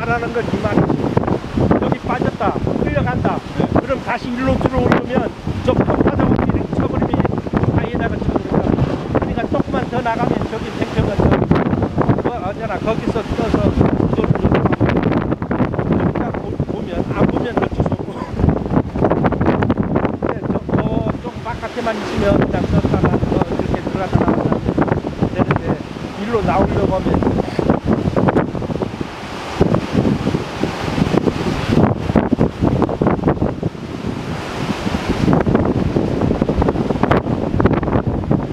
말하는 걸 이 말이지. 여기 빠졌다, 끌려간다. 그럼 다시 일로 들어오려면 저 파자국끼리 쳐버리면 아예다가 쳐버린다. 그러니까 조금만 더 나가면 저기 탱크가 어쩌나 거기서 떠서 구도를 누르고 보면 안 보면 어쩔 수 없고. 근데 좀 바깥에만 있으면 그냥 떴다가 이렇게 들어갔다 나왔다 되는데 일로 나오려고 하면